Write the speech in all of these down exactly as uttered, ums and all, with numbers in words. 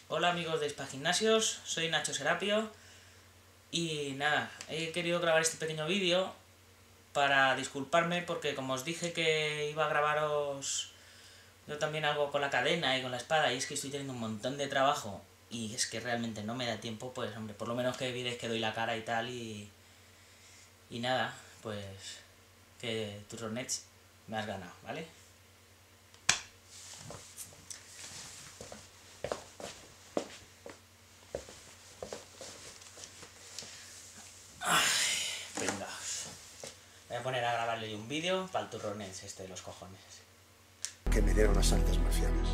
Hola amigos de Hispagimnasios, soy Nacho Serapio y nada, he querido grabar este pequeño vídeo para disculparme porque como os dije que iba a grabaros yo también algo con la cadena y con la espada, y es que estoy teniendo un montón de trabajo y es que realmente no me da tiempo, pues hombre, por lo menos que veréis que doy la cara y tal y, y nada, pues que Turronets me has ganado, ¿vale? Voy a poner a grabarle un vídeo para el Turronets este de los cojones. Que me dieron las artes marciales.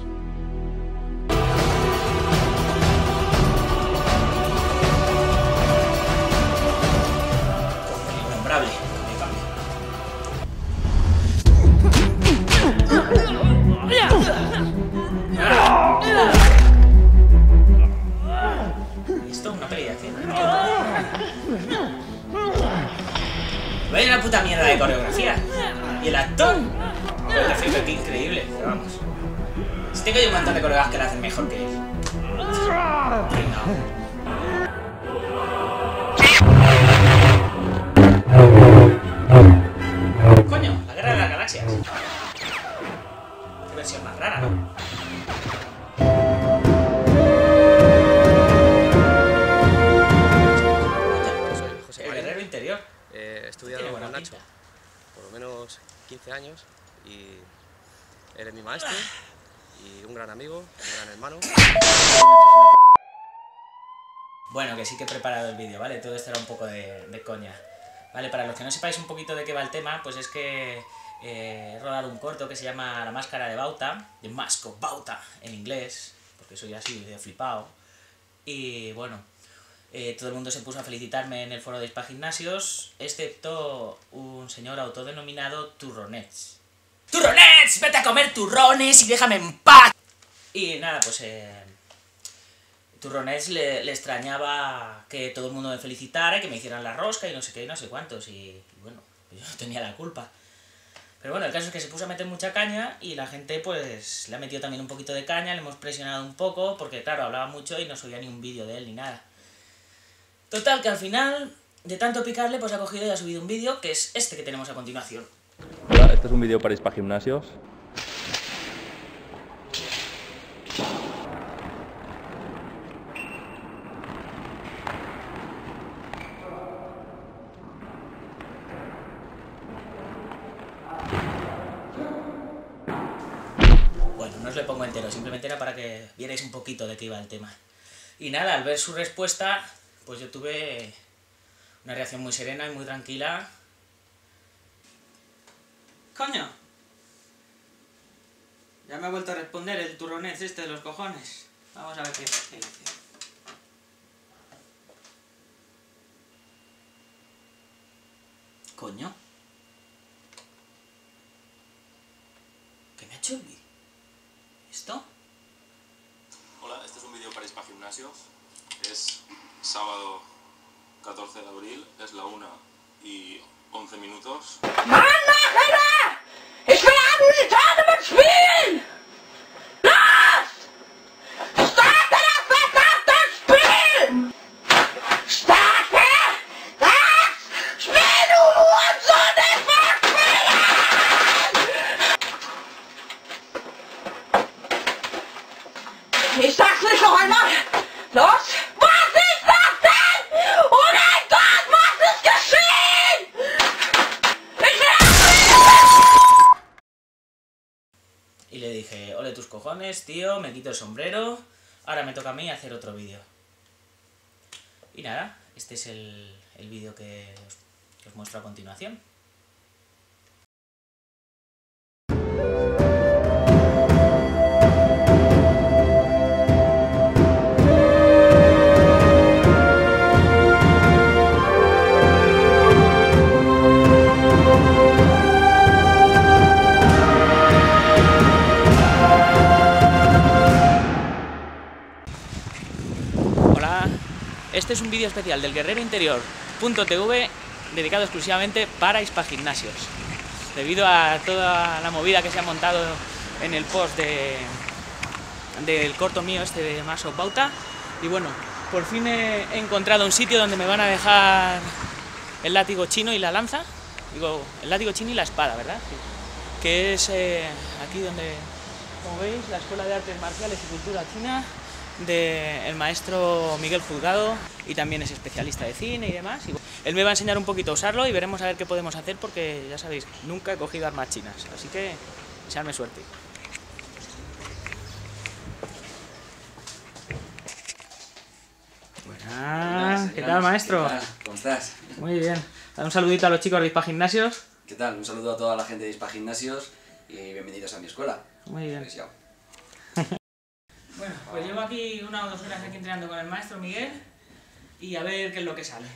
Innombrable, me cambio. ¿Esto es una peli de acción? Vaya la puta mierda de coreografía. Y el actor. Coreografía, qué increíble. Pero vamos. Si tengo yo un montón de colegas que lo hacen mejor que él. Ay, no. Coño, la guerra de las galaxias. Qué versión más rara, ¿no? El guerrero interior. He estudiado con Nacho pinta. por lo menos quince años y él es mi maestro y un gran amigo, un gran hermano. Bueno, que sí que he preparado el vídeo, ¿vale? Todo esto era un poco de, de coña. Vale, para los que no sepáis un poquito de qué va el tema, pues es que eh, he rodado un corto que se llama La Máscara de Bauta, The Mask of Bauta en inglés, porque soy así de flipado. Y bueno, eh, todo el mundo se puso a felicitarme en el foro de Hispagimnasios, excepto un señor autodenominado Turronets. ¡Turronets! ¡Vete a comer turrones y déjame en paz! Y nada, pues eh, Turronets le, le extrañaba que todo el mundo me felicitara, que me hicieran la rosca y no sé qué y no sé cuántos, y, y bueno, yo no tenía la culpa. Pero bueno, el caso es que se puso a meter mucha caña y la gente pues le ha metido también un poquito de caña, le hemos presionado un poco, porque claro, hablaba mucho y no subía ni un vídeo de él ni nada. Total, que al final, de tanto picarle, pues ha cogido y ha subido un vídeo, que es este que tenemos a continuación. Hola, este es un vídeo para Hispagimnasios. Bueno, no os le pongo entero, simplemente era para que vierais un poquito de qué iba el tema. Y nada, al ver su respuesta, pues yo tuve una reacción muy serena y muy tranquila. ¡Coño! Ya me ha vuelto a responder el Turronets este de los cojones. Vamos a ver qué dice. Coño. ¿Qué me ha hecho el vídeo? ¿Esto? Hola, este es un vídeo para Hispagimnasios. Es sábado catorce de abril, es la una y once minutos. Mann, Alter! Ich will Amerikaner mit Spielen! Los! Starte das verdammte Spiel! Starte das Spiel, du Hurensohn! Ich mag spielen! Ich sag's nicht noch einmal! Los! Was ist das denn? Oh mein Gott, was ist geschehen? Ich will Y le dije, ole tus cojones, tío, me quito el sombrero, ahora me toca a mí hacer otro vídeo. Y nada, este es el, el vídeo que os, que os muestro a continuación. Este es un vídeo especial del guerrero interior punto tv dedicado exclusivamente para Hispagimnasios. Debido a toda la movida que se ha montado en el post de, del corto mío este de Mass of Bauta. Y bueno, por fin he encontrado un sitio donde me van a dejar el látigo chino y la lanza. Digo, el látigo chino y la espada, ¿verdad? Sí. Que es eh, aquí donde, como veis, la Escuela de Artes Marciales y Cultura China del maestro Miguel Juzgado, y también es especialista de cine y demás. Y él me va a enseñar un poquito a usarlo y veremos a ver qué podemos hacer, porque ya sabéis, nunca he cogido armas chinas, así que deseadme suerte. Buenas, ¿qué tal, maestro? ¿Qué tal? ¿Cómo estás? Muy bien. Un saludito a los chicos de Ispa Gimnasios. ¿Qué tal? Un saludo a toda la gente de Ispa Gimnasios y bienvenidos a mi escuela. Muy bien. Pues ya. Bueno, pues llevo aquí una o dos horas aquí entrenando con el maestro Miguel y a ver qué es lo que sale.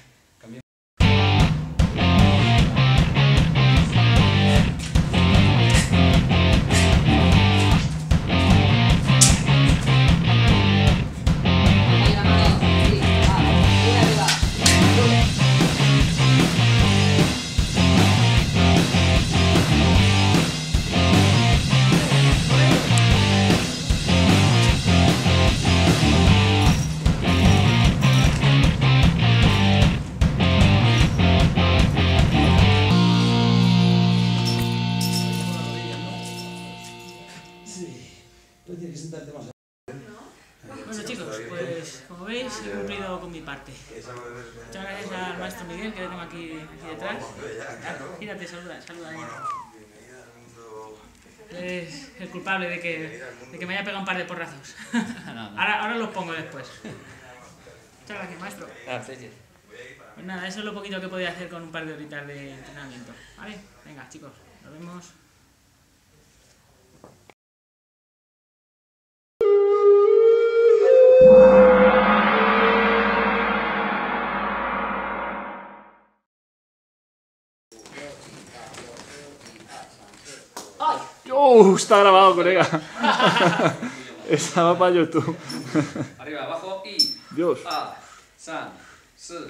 Bueno chicos, pues como veis he cumplido con mi parte. Muchas gracias al maestro Miguel, que le tengo aquí, aquí detrás. Gírate, saluda, saluda ahí. Es el culpable de que, de que me haya pegado un par de porrazos. Ahora, ahora los pongo después. Muchas gracias, maestro. Pues nada, eso es lo poquito que podía hacer con un par de horitas de entrenamiento. ¿Vale? Venga chicos, nos vemos. ¡Uh! Está grabado, colega. Estaba para YouTube. Arriba, abajo y... Dios. A, san, si,